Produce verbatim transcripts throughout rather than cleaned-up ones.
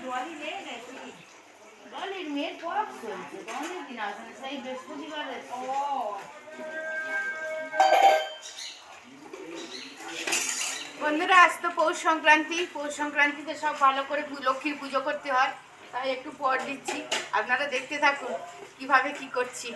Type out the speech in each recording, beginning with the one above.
ডলির মেয়ের পক্স হয়েছে অনেক দিন আসলে সেই বৃহস্পতিবারে। ও বন্ধুরা, আজ তো পৌষ সংক্রান্তি। পৌষ সংক্রান্তিতে সব ভালো করে লক্ষ্মীর পুজো করতে হয়, তাই একটু পর দিচ্ছি। আপনারা দেখতে থাকুন কিভাবে কি করছি।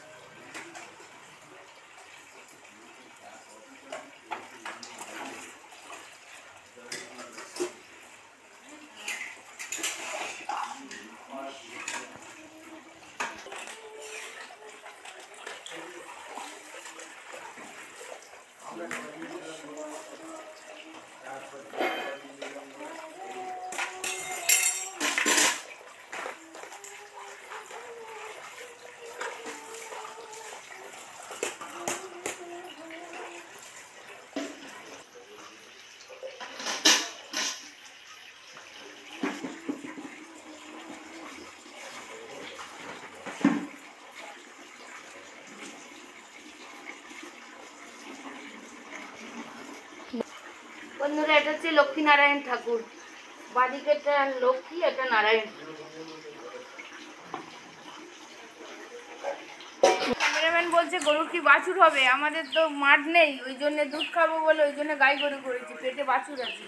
বন্ধুরা, এটা হচ্ছে লক্ষ্মী নারায়ণ ঠাকুর। বাদিকে এটা লক্ষ্মী, এটা নারায়ণ। ক্যামেরাম্যান বলছে গরুর কি বাছুর হবে। আমাদের তো মাঠ নেই, ওই জন্য দুধ খাবো বলে ওই জন্য গাই গরু করেছি, পেটে বাছুর আছে।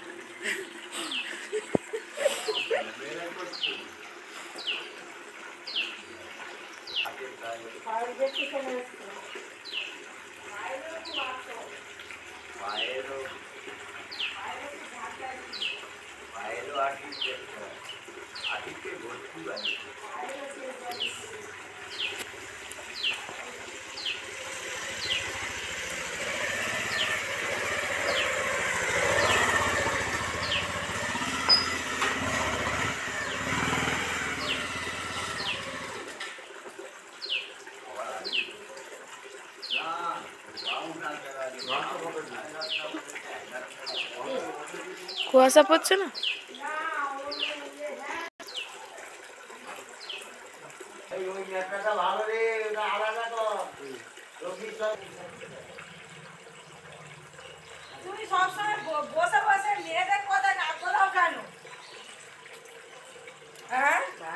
কুয়াশা পড়ছে না? তুমি সবসময় বসে বসে মেয়েদের কথা না বলাও কেন? হ্যাঁ,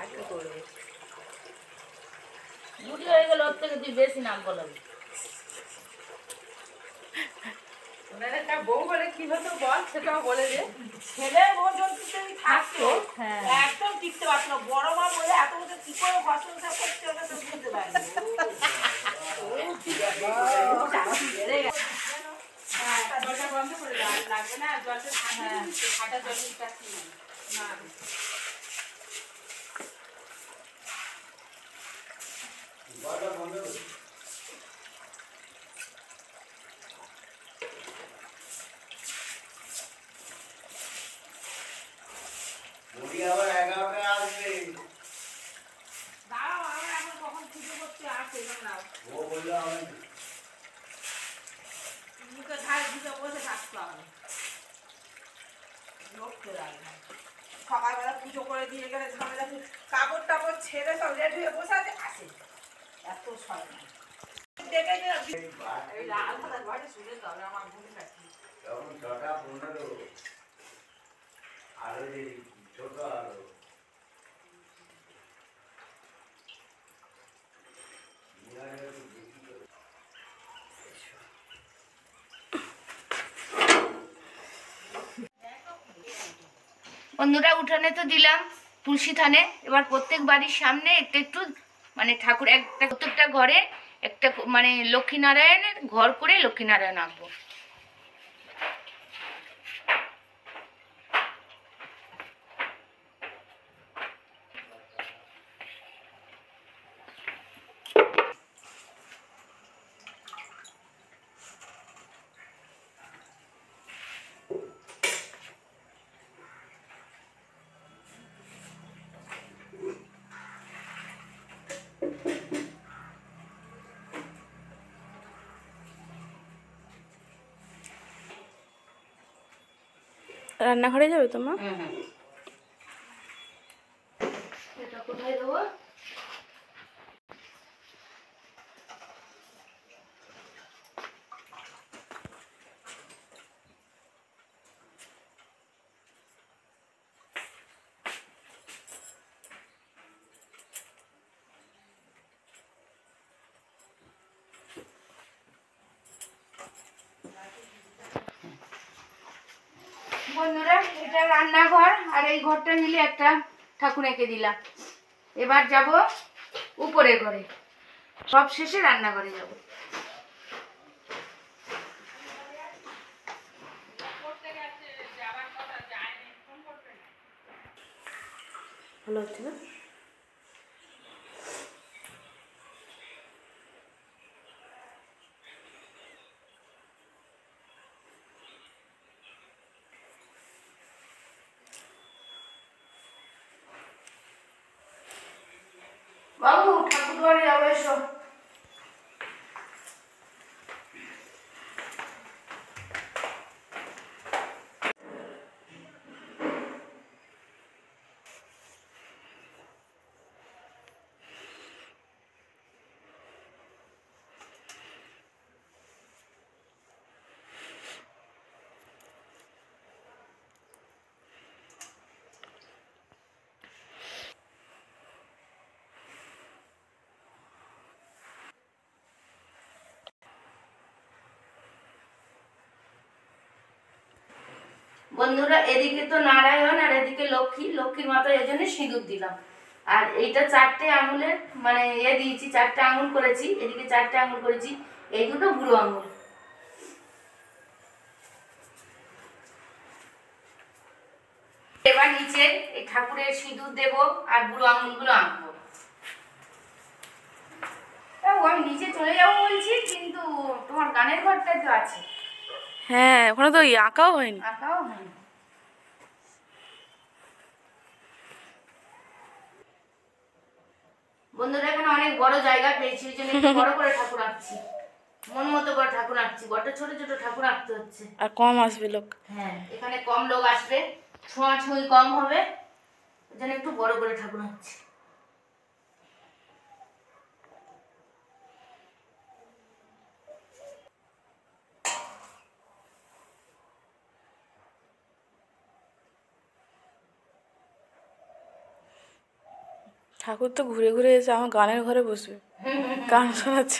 বুড়ি হয়ে গেল, ওর থেকে তুই বেশি নাম বলাবি। একটা বউ বলে কি হতো বল, সেটাও বলে দে। ছেলে বউ যদি থাকতো একদম টিকতে পারতো না। বড় মা বলে এত বছর কি করে ঘর সংসার করতে ওটা তো বুঝতে পারিনি। জলটা বন্ধ করে দাও, লাগবে না জলটা। ঠান্ডা জল নিচ্ছি না। সকালবেলা পুজো করে দিয়ে গেলে ঝামেলা, কাপড় টাপড় ছেড়ে সব রেডি হয়ে বসে আছে। আসে এত সময় লাল ভাড়া ঘরে শুনে তো আমার ভুল রাখি তখন ছটা পনেরো আরো যে ছোট আরো বন্ধুরা, উঠানে তো দিলাম তুলসী থানে। এবার প্রত্যেক বাড়ির সামনে একটু একটু মানে ঠাকুর, একটা প্রত্যেকটা ঘরে একটা মানে লক্ষ্মীনারায়ণের ঘর করে লক্ষ্মীনারায়ণ আঁকবো। রান্নাঘরে যাবে তো মা? হ্যাঁ হ্যাঁ, এটা কোথায় দেবো? বন্ধুরা, এটা রান্নাঘর আর এই ঘরটা মিলে একটা ঠাকুর এঁকে দিলাম। এবার যাব উপরের ঘরে, সব শেষে রান্নাঘরে যাব। ভালো হচ্ছে না? বাবু, ঠাকুর ঘরে যাবো, এসো। বন্ধুরা, এদিকে তো নারায়ণ আর এদিকে লক্ষ্মী, লক্ষ্মীর মাথায় এই জন্য সিঁদুর দিলাম। আর এইটা চারটে আঙুলের মানে এ দিয়েছি, চারটে আঙুল করেছি, এদিকে চারটে আঙুল করেছি, এই দুটো বুড়ো আঙুল। এবার নিচে এই ঠাকুরের সিঁদুর দেব আর বুড়ো আঙুলগুলো আঁকবো। আমি নিচে চলে যাবো বলছি, কিন্তু তোমার গানের ঘরটা তো আছে। হ্যাঁ, ওখানে তো আঁকাও হয়নি। আঁকাও হয়নি। বন্ধুরা, এখানে অনেক বড় জায়গা পেয়েছি, ওই জন্য একটু বড় করে ঠাকুর আঁকছি, মন মতো করে ঠাকুর আঁকছি। বড় ছোট ছোট ঠাকুর আঁকতে হচ্ছে। আর কম আসবে লোক। হ্যাঁ, এখানে কম লোক আসবে, ছোঁয়াছুঁই কম হবে, ওই জন্য একটু বড় করে ঠাকুর আঁকছি। ঠাকুর তো ঘুরে ঘুরে এসে আমার গানের ঘরে বসবে, গান শোনাচ্ছে।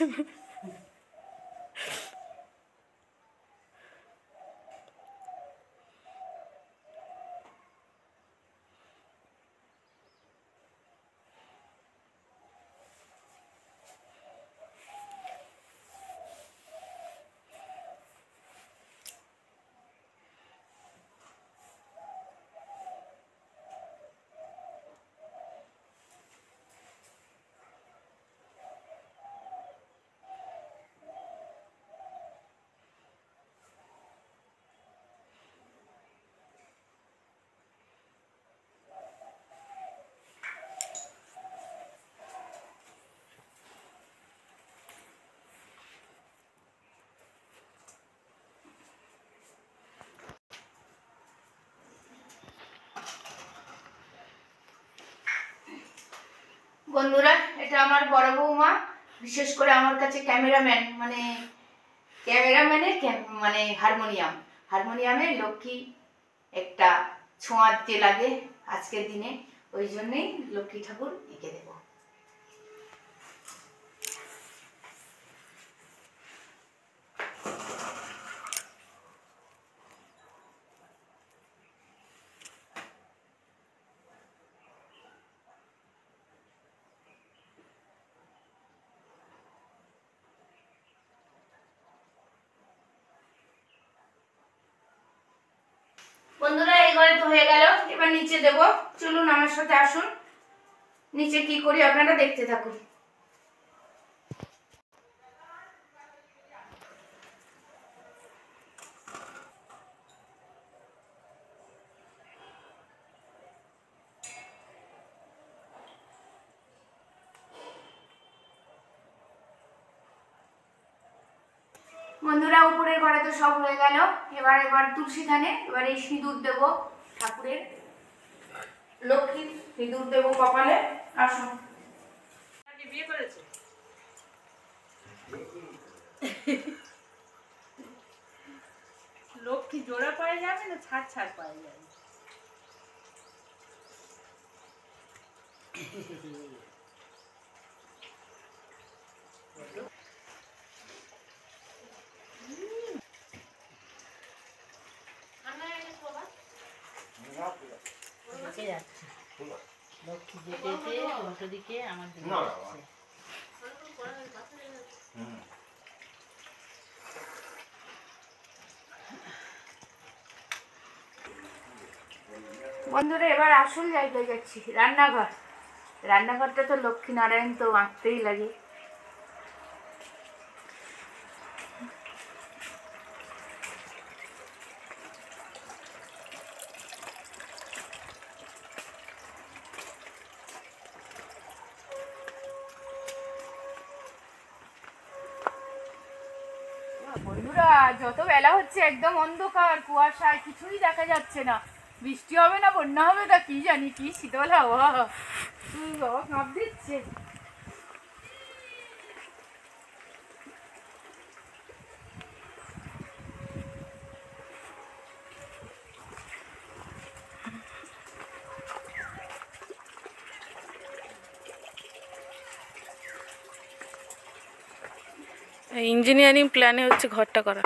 বন্ধুরা, এটা আমার বড় বৌমা, বিশেষ করে আমার কাছে ক্যামেরাম্যান, মানে ক্যামেরাম্যানের মানে হারমোনিয়াম, হারমোনিয়ামে লক্ষ্মী একটা ছোঁয়া দিতে লাগে আজকের দিনে, ওই জন্যই লক্ষ্মী ঠাকুর এঁকে দেব। বন্ধুরা, এই ঘরে তো হয়ে গেল, এবার নিচে দেব। চলুন আমার সাথে আসুন, নিচে কি করি আপনারা দেখতে থাকুন। বন্ধুরা, উপরের ঘরে তো সব হয়ে গেল, এবার এবার তুলসী থানে এবার এই সিঁদুর দেব ঠাকুরের, লক্ষ্মীর সিঁদুর দেব কপালে। আসুন। বিয়ে করেছে লক্ষ্মী জোড়া পায়ে যাবে না ছাড় ছাড় পায়ে যাবে? ঢুকে যাচ্ছে লক্ষ্মী যেতে যেতে উল্টো দিকে আমার দিকে যাচ্ছে। বন্ধুরা এবার আসল জায়গায় যাচ্ছি, রান্নাঘর। রান্নাঘরটা তো লক্ষ্মী নারায়ণ তো আঁকতেই লাগে। বন্ধুরা যত বেলা হচ্ছে একদম অন্ধকার, কুয়াশায় কিছুই দেখা যাচ্ছে না। বৃষ্টি হবে না বন্যা হবে তা কি জানি, কি শীতল হাওয়া, বাবা কাঁপ দিচ্ছে। ইঞ্জিনিয়ারিং প্ল্যানে হচ্ছে ঘরটা করা।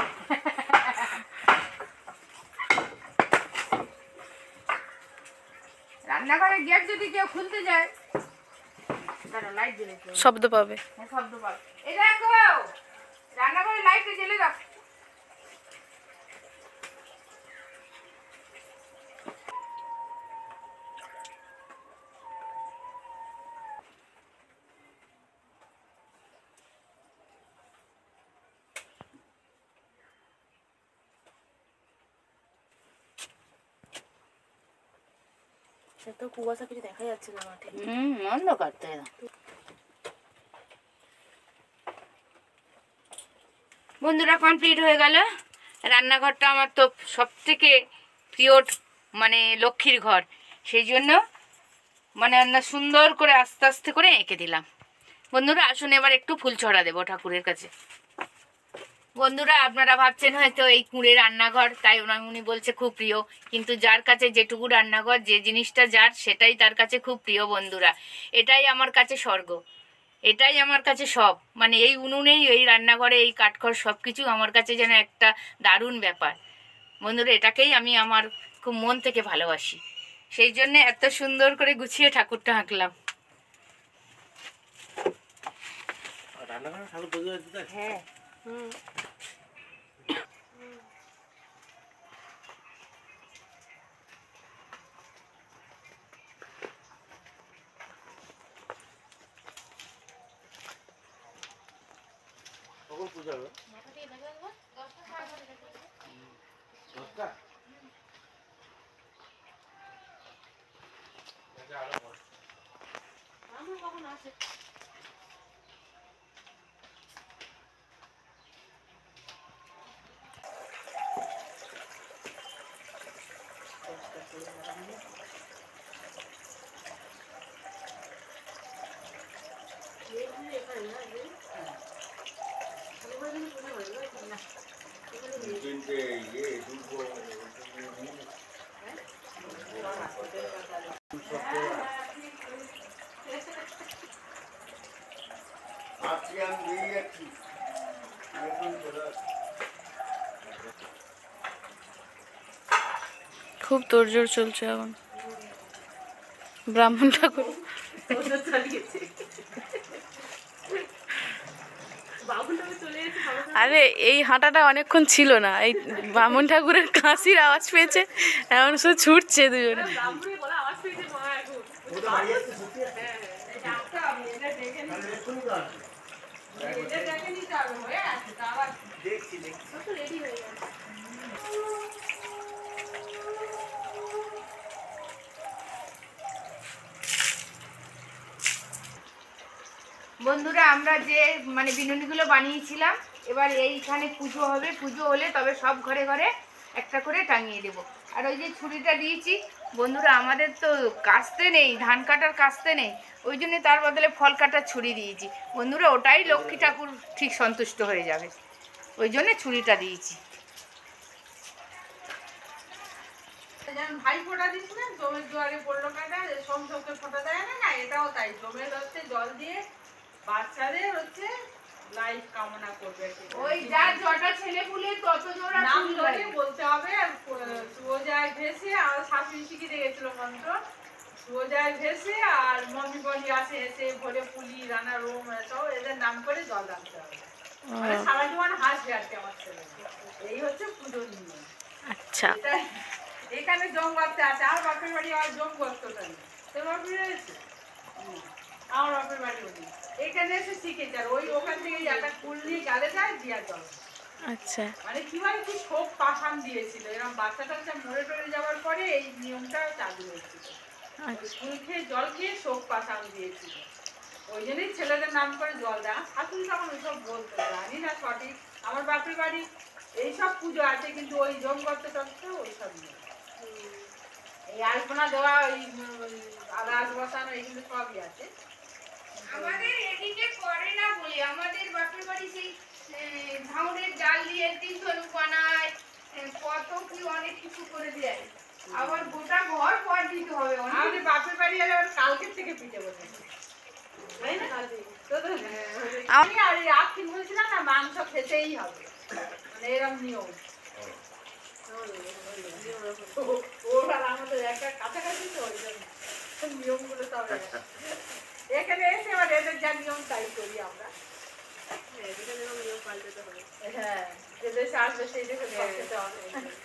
রান্নাঘরের গেট যদি কেউ খুলতে যায় দাঁড়া লাইট জ্বেলে শব্দ পাবে। হ্যাঁ শব্দ পাবে। এই দেখো রান্নাঘরের লাইটটা জ্বেলে দাও। তো কুয়াশা কিছু দেখা যাচ্ছে না মাঠে। হুম অন্ধকার তো এরা। বন্ধুরা কমপ্লিট হয়ে গেল। রান্নাঘরটা আমার তো সব থেকে প্রিয়, মানে লক্ষ্মীর ঘর, সেই জন্য মানে আমরা সুন্দর করে আস্তে আস্তে করে এঁকে দিলাম। বন্ধুরা আসুন এবার একটু ফুল ছড়া দেবো ঠাকুরের কাছে। বন্ধুরা আপনারা ভাবছেন হয়তো এই কুঁড়ে রান্নাঘর, তাই ওনার উনি বলছে খুব প্রিয়, কিন্তু যার কাছে যেটুকু রান্নাঘর, যে জিনিসটা যার, সেটাই তার কাছে খুব প্রিয়। বন্ধুরা এটাই আমার কাছে স্বর্গ, এটাই আমার কাছে সব। মানে এই উনুনেই, এই রান্নাঘরে, এই কাঠখড় সব কিছু আমার কাছে যেন একটা দারুণ ব্যাপার। বন্ধুরা এটাকেই আমি আমার খুব মন থেকে ভালোবাসি, সেই জন্য এত সুন্দর করে গুছিয়ে ঠাকুরটা আঁকলাম। হ্যাঁ হুম পূজা হবে দশটা। খুব তোড়জোড় চলছে এখন। ব্রাহ্মণ ঠাকুর আরে এই হাঁটাটা অনেকক্ষণ ছিল না, এই ব্রাহ্মণ ঠাকুরের কাশির আওয়াজ পেয়েছে, এখন শুধু ছুটছে দুজনে। বন্ধুরা আমরা যে মানে বিনুনিগুলো বানিয়েছিলাম, এবার এইখানে পুজো হবে, পুজো হলে তবে সব ঘরে ঘরে একটা করে টাঙিয়ে দেব। আর ওই যে ছুরিটা দিয়েছি বন্ধুরা, আমাদের তো কাস্তে নেই, ধান কাটার কাস্তে নেই, ওই জন্য তার বদলে ফল কাটার ছুরি দিয়েছি। বন্ধুরা ওটাই লক্ষ্মী ঠাকুর ঠিক সন্তুষ্ট হয়ে যাবে, ওই জন্য ছুরিটা দিয়েছি। ভাই ফোঁটা দিস না, জমের জোয়ারে পড়লো কাটা, সোম চোখে ফোঁটা দেয় না, না এটাও তাই, জমের হচ্ছে জল দিয়ে বাচ্চাদের হচ্ছে লাইফ কামনা করবে। ওই যার জটা ছেলে পুলে তত জোড়া নাম ফুল ধরে লাগে। বলতে হবে, আর ও যায় ভেসে আর শাশুড়ি মাসি শিখিয়ে গেছিল মন্ত্র, সোজায় ভেসে আর মমি বলি আসে এসে ভোরে পুলি রানা রোম এসব এদের নাম করে জল আনতে হবে, মানে সারা জীবন হাসবে আর কি আমার ছেলে। এই হচ্ছে পুজোর নিয়ম। আচ্ছা, এটাই এখানে জম করতে আছে। আর বাপের বাড়ি আর জম করতে নেই, তোর বাপের রয়েছে আমার বাপের বাড়ি ওখানে, এখানে এসে শিখেছে। আর ওই ওখান থেকে একটা কুল নিয়ে গালে যায় দিয়া জল, আচ্ছা, মানে কি মানে কি শোক পাশান দিয়েছিল। এরকম বাচ্চা টাচ্চা মরে টরে যাওয়ার পরে এই নিয়মটা চালু হয়েছিল। ফুল খেয়ে জল খেয়ে শোক পাশান দিয়েছিল, ওই জন্যই ছেলেদের নাম করে জল দেয়। শাশুড়ি তখন ওইসব বলতো, জানি না সঠিক। আমার বাপের বাড়ি এইসব পুজো আছে, কিন্তু ওই জম করতে টরতে ওইসব নেই। এই আলপনা দেওয়া, ওই আদাস বসানো, এইগুলো সবই আছে। আমাদের এদিকে করে না বলি, আমাদের বাপের বাড়ি সেই ধাউরের জাল দিয়ে তিন ধনু বানায়, কত কি অনেক কিছু করে দেয়। আবার গোটা ঘর পর দিতে হবে। আমাদের বাপের বাড়ি আর কালকের থেকে পিঠে বসে, তাই না? আমি আর এই আখিন বলছিলাম না, মাংস খেতেই হবে, মানে এরকম নিয়ম। ওরা আমাদের একটা কাছাকাছি তো, ওই জন্য নিয়মগুলো সব এখানে এসে এবার এদের যা নিয়ম তাই করি আমরা। হ্যাঁ, যে দেশে আসবে সেই দেশে সব খেতে হবে।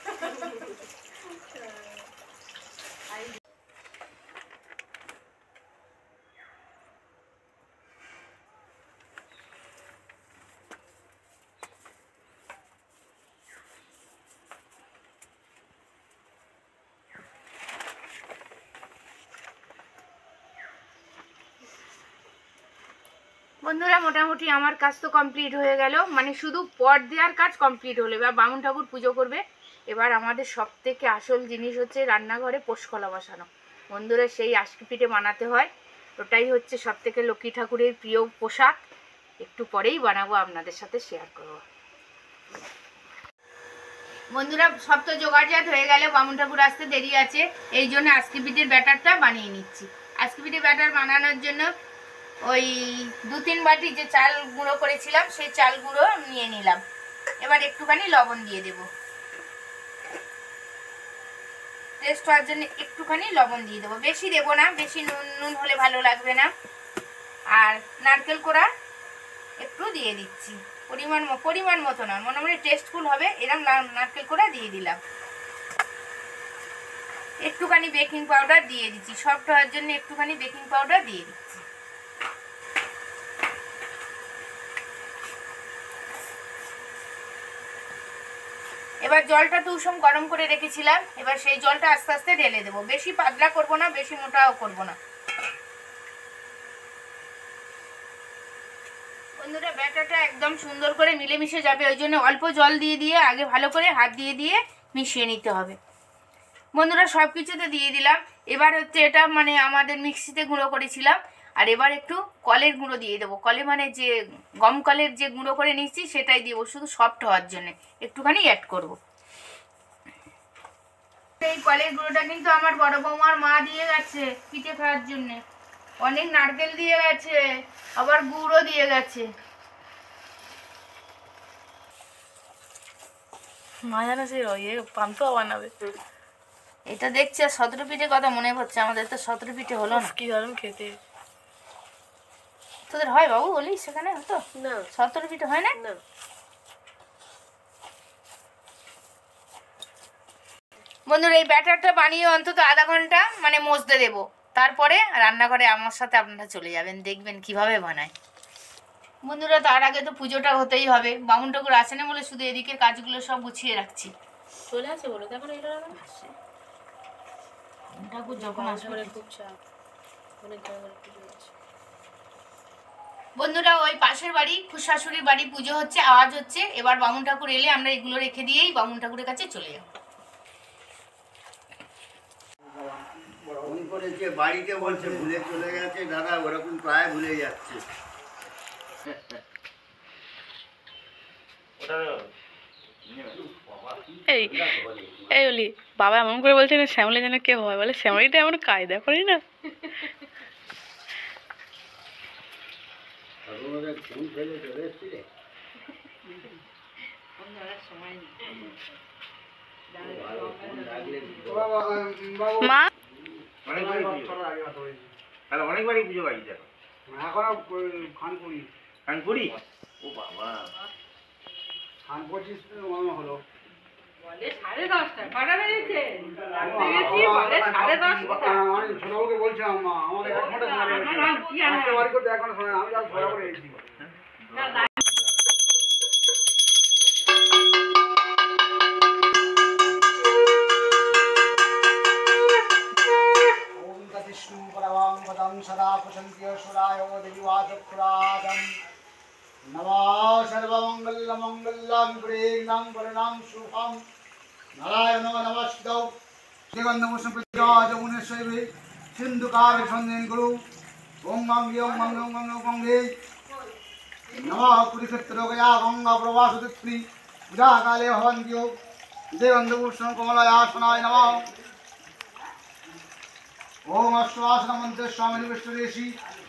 বন্ধুরা, মোটামুটি আমার কাজ তো কমপ্লিট হয়ে গেল, মানে শুধু পট দেওয়ার কাজ কমপ্লিট হলো। এবার বামুন ঠাকুর পুজো করবে। এবার আমাদের সব থেকে আসল জিনিস হচ্ছে রান্নাঘরে পোষকলা বসানো। বন্ধুরা, সেই আশকি পিঠে বানাতে হয়, ওটাই হচ্ছে সব থেকে লক্ষ্মী ঠাকুরের প্রিয় পোশাক। একটু পরেই বানাবো, আপনাদের সাথে শেয়ার করবো। বন্ধুরা, সব তো জোগাড়জাত হয়ে গেল, বামুন ঠাকুর আসতে দেরি আছে, এই জন্য আশকি পিঠের ব্যাটারটা বানিয়ে নিচ্ছি। আশকি পিঠের ব্যাটার বানানোর জন্য ওই দু তিন বাটি যে চাল গুঁড়ো করেছিলাম সেই চাল গুঁড়ো নিয়ে নিলাম। এবার একটুখানি লবণ দিয়ে দেব, টেস্ট হওয়ার জন্য একটুখানি লবণ দিয়ে দেবো, বেশি দেবো না, বেশি নুন নুন হলে ভালো লাগবে না। আর নারকেল কোড়া একটু দিয়ে দিচ্ছি, পরিমাণ পরিমাণ মতো না, মোটামুটি টেস্টফুল হবে এরকম নারকেল কোড়া দিয়ে দিলাম। একটুখানি বেকিং পাউডার দিয়ে দিচ্ছি, সফট হওয়ার জন্য একটুখানি বেকিং পাউডার দিয়ে দিচ্ছি। এবার জলটা তো উষম গরম করে রেখেছিলাম, এবার সেই জলটা আস্তে আস্তে ঢেলে দেবো। বেশি পাতলা করব না, বেশি মোটাও করব না। বন্ধুরা, ব্যাটারটা একদম সুন্দর করে মিলেমিশে যাবে, ওই জন্য অল্প জল দিয়ে দিয়ে আগে ভালো করে হাত দিয়ে দিয়ে মিশিয়ে নিতে হবে। বন্ধুরা, সব কিছুতে দিয়ে দিলাম। এবার হচ্ছে এটা মানে আমাদের মিক্সিতে গুঁড়ো করেছিলাম, আর এবার একটু কলের গুঁড়ো দিয়ে দেবো। কলে মানে যে গম কলের যে গুঁড়ো করে নিচ্ছি সেটাই দেবো, শুধু সফট হওয়ার জন্য একটুখানি অ্যাড করব। এই কলের গুঁড়োটা কিন্তু আমার বড় বৌমার মা দিয়ে গেছে পিঠে খাওয়ার জন্য, অনেক নারকেল দিয়ে গেছে, আবার গুঁড়ো দিয়ে গেছে। মা জানা সেই ইয়ে পান্তুয়া বানাবে। এটা দেখছি আর সতেরো পিঠে কথা মনে পড়ছে, আমাদের তো সতেরো পিঠে হলো না। কি দারুণ খেতে। তোদের হয় বাবু বলি সেখানে হতো না, সতেরো পিঠে হয় না? না। বন্ধুরা, এই ব্যাটারটা বানিয়ে অন্তত আধা ঘন্টা মানে মজতে দেবো, তারপরে রান্নাঘরে আমার সাথে আপনারা চলে যাবেন, দেখবেন কিভাবে বানায়। বন্ধুরা, তার আগে তো পুজোটা হতেই হবে। বামুন ঠাকুর আসে না বলে শুধু এদিকের কাজগুলো সব গুছিয়ে রাখছি। চলে আসে বলো, তখন এলো না। ঠাকুর যখন আসবে খুব চাপ, অনেক জায়গায় পুজো হচ্ছে। বন্ধুরা, ওই পাশের বাড়ি খুশাশুড়ির বাড়ি পুজো হচ্ছে, আওয়াজ হচ্ছে। এবার বামুন ঠাকুর এলে আমরা এগুলো রেখে দিয়েই বামুন ঠাকুরের কাছে চলে যাব। ফোন করেছে বাড়িতে, বলছে ভুলে চলে গেছে দাদা, ওরকম প্রায় ভুলে যাচ্ছে। এই এই বলি, বাবা এমন করে বলছে না শ্যামলি যেন কে হয়, বলে শ্যামলিটা এমন কায়দা করি না। ফোন ফেলে চলে এসেছিলে। মা তাহলে অনেকবারই পুজো বাড়ি দেখো এখন খানপুরি কানপুরি ও বাবা খান পঁচিশ হলো বলে সাড়ে দশটা কটা বেজেছে রাত্রে গেছি বলে সাড়ে দশটা আমি ছোটবাবুকে বলছিলাম মা আমাদের এক ঘন্টা সময় লেগেছে কি আর বাড়ি করতে এক ঘন্টা সময় আমি যার ঘোরা করে এসেছি सदा पुषन्त्यसुराय देवाचक्रादं नमः सर्वमङ्गलमङ्गलं प्रेम्णां वर्णां शुभं नारायण नमस्तौ दिगन्धमुष्णप्रजाजमुनेश्वरे सिन्धुकाव्य सन्देन गुरु ओं गंगे ओं गंगे ओं गंगे ओं गंगे नमः कुरुक्षेत्रगया गंगा प्रवासदित्री पूजाकाले भवन्त्यो दिगन्धमुष्णकमलयासनाय नमः ओम अश्वासन मंत्र स्वामी विष्णुदेशी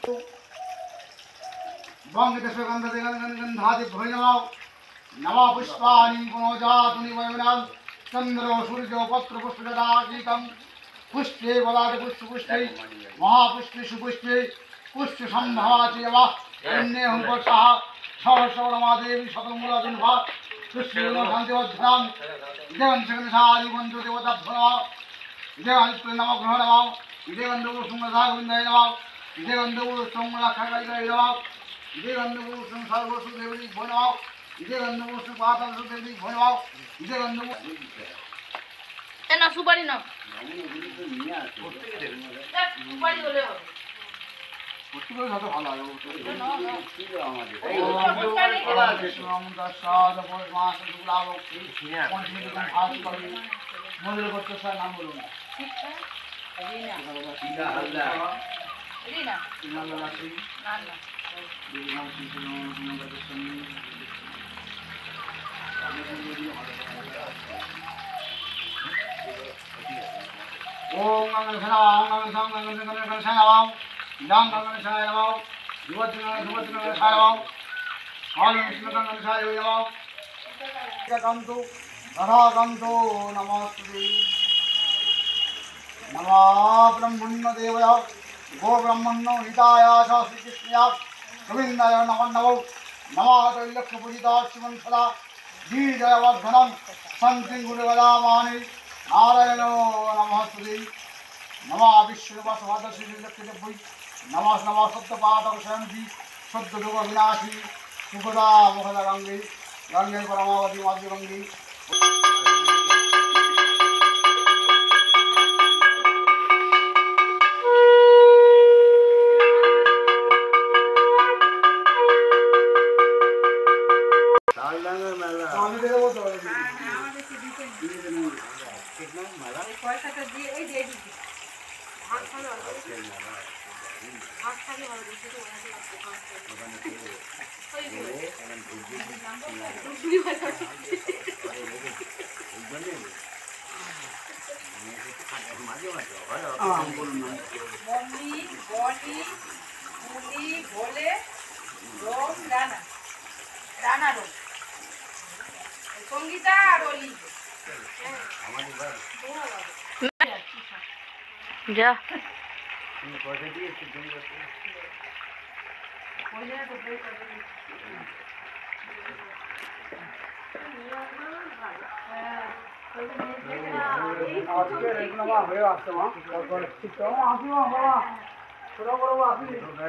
बंगदेशगंध गंधादि भय नमः नमः पुष्पाणि पुनोजातुनि वयनां चंद्रो सूर्यो पत्र पुष्पदाकीकं पुष्पे बलाद पुष्प पुष्पे महापुष्पे सुपुष्पे पुष्प संभवाति यवा अन्ये हम वर्षा सहस्रवरमादेवी शतमूलादिन्भा कृष्णेन शान्तिवद्धनां देवं जगन्नाथादि मंत्र देवता भवा देवादित्य नमः ग्रह नमः इदे गंधवो सुंगधागोविंदाय नमः इदे गंधवो सुंगलाखागाय नमः इदे गंधवो संसारवसु देवी भो नमः इदे गंधवो सुपातालसु देवी भो नमः इदे गंधवो এ না সুপারি না সুপারি হলে হবে প্রত্যেকটা যত ভালো লাগে মন্দির করতে স্যার নাম বলুন ओम गंगन सना ओम गंगन सम गंगन गंगन सना ओम जाम गंगन सना नमः युवती गंगन युवती गंगन सना नमः ऑल विष्णु गंगन सना नमः गंतु राधा गंतु नमस्ते नमः ब्रह्मण्य देवया गो ब्रह्मण्य हिताय श्री कृष्णया गोविंदाय नमः नमो नमः त्रैलोक्य पूजिता शिवं सदा जीजय वर्धनम संति गुरुगदामानि नारायण नमस्ते नमः विश्ववासवादशी लक्ष्मी नमः नमः सत्यपादक शयंती शुद्ध दुख विनाशी सुखदा मुखदा गंगे गंगे परमावती माधवी गंगे পয়সাটা দিয়ে এই দিয়ে দিচ্ছি ভাত খাওয়া ভাত খালি ভালো দিচ্ছি তো মম্মি বলি পুলি ভোলে রোম রানা রানা রোম সঙ্গীতা আর অলি যা হয়ে আসতো মা ছোট বড় আসি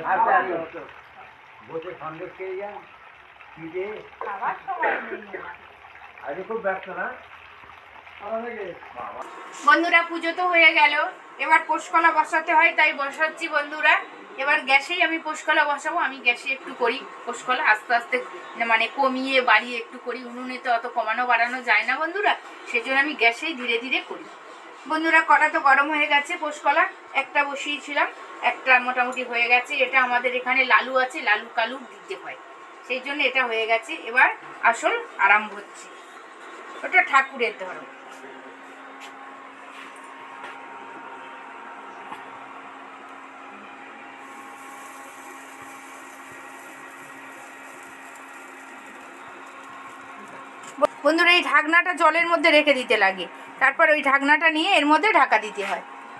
বসে সন্দেশ খেয়ে যান পিঠে আজকে খুব ব্যস্ত না বন্ধুরা পুজো তো হয়ে গেল, এবার পোষকলা বসাতে হয় তাই বসাচ্ছি বন্ধুরা। এবার গ্যাসেই আমি পোষকলা বসাবো। আমি গ্যাসে একটু করি পোষকলা, আস্তে আস্তে মানে কমিয়ে বাড়িয়ে একটু করি। উনুনে তো অত কমানো বাড়ানো যায় না বন্ধুরা, সেই জন্য আমি গ্যাসেই ধীরে ধীরে করি বন্ধুরা। কড়া তো গরম হয়ে গেছে, পোষকলা একটা বসিয়েছিলাম, একটা মোটামুটি হয়ে গেছে। এটা আমাদের এখানে লালু আছে, লালু কালু দিতে হয়, সেই জন্য এটা হয়ে গেছে। এবার আসল আরম্ভ হচ্ছে, ওটা ঠাকুরের ধরো। বন্ধুরা এই ঢাকনাটা জলের মধ্যে রেখে দিতে লাগে, তারপর ওই ঢাকনাটা নিয়ে এর মধ্যে ঢাকা দিতে হয়।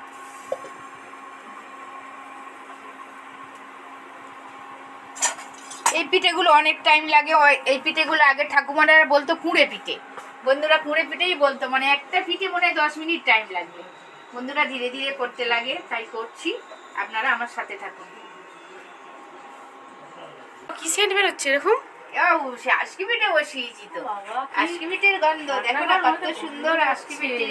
এই পিঠেগুলো অনেক টাইম লাগে। এই পিঠেগুলো আগে ঠাকুমারা বলতো কুঁড়ে পিঠে, বন্ধুরা কুঁড়ে পিঠেই বলতো, মানে একটা পিঠে মনে হয় দশ মিনিট টাইম লাগবে। বন্ধুরা ধীরে ধীরে করতে লাগে, তাই করছি, আপনারা আমার সাথে থাকুন। কি সেন্ট বেরোচ্ছে এরকম? ও সে আজকে পিঠে বসিয়েছি তো, আজকে পিঠের গন্ধ দেখো না কত সুন্দর আজকে পিঠে।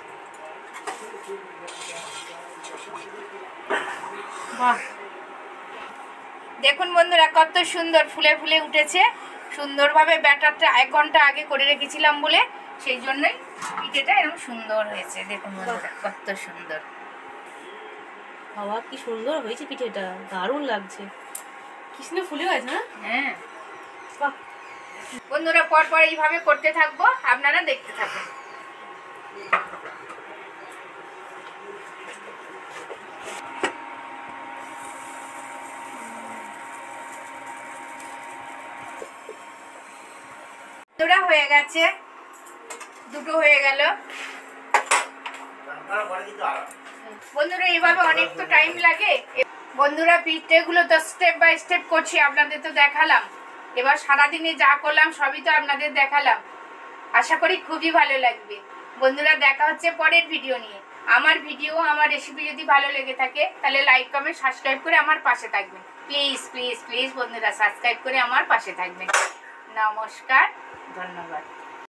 বাহ, দেখুন বন্ধুরা কত সুন্দর ফুলে ফুলে উঠেছে। সুন্দরভাবে ব্যাটারটা এক ঘন্টা আগে করে রেখেছিলাম বলে সেই জন্যই পিঠেটা এরকম সুন্দর হয়েছে। দেখুন বন্ধুরা কত সুন্দর। বাবা কি সুন্দর হয়েছে পিঠেটা, দারুণ লাগছে। কৃষ্ণ ফুলে গেছে না? হ্যাঁ বাহ, বন্ধুরা পর পর এইভাবে করতে থাকবো, আপনারা দেখতে থাকুন। বন্ধুরা হয়ে গেছে, দুটো হয়ে গেল। বন্ধুরা এইভাবে অনেক তো টাইম লাগে। বন্ধুরা পিঠেগুলো তো স্টেপ বাই স্টেপ করছি, আপনাদের তো দেখালাম। এবার সারাদিনে যা করলাম সবই তো আপনাদের দেখালাম। আশা করি খুবই ভালো লাগবে। বন্ধুরা দেখা হচ্ছে পরের ভিডিও নিয়ে। আমার ভিডিও আমার রেসিপি যদি ভালো লেগে থাকে তাহলে লাইক কমেন্ট সাবস্ক্রাইব করে আমার পাশে থাকবেন। প্লিজ প্লিজ প্লিজ বন্ধুরা সাবস্ক্রাইব করে আমার পাশে থাকবেন। নমস্কার, ধন্যবাদ।